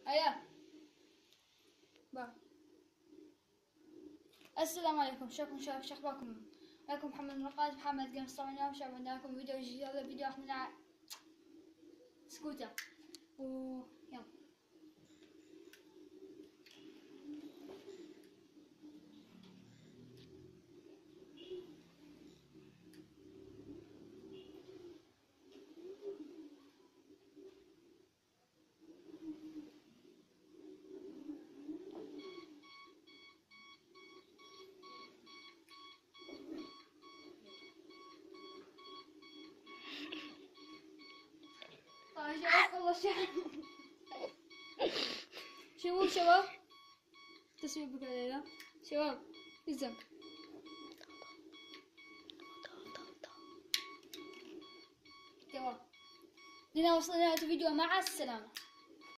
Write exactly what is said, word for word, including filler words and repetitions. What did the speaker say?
هيا با. السلام عليكم، شلونكم شباب؟ شو اخباركم؟ معكم محمد الرقاج، محمد جيمز. طبعا اليوم شباب عندنا لكم فيديو جديد. هذا الفيديو راح نلعب سكوتر و يلا. طيب شباب والله شباب شوفوا شباب تصوير بكرة الليلة شباب الزم. تمام لنا وصلنا لنهاية الفيديو، مع السلامة.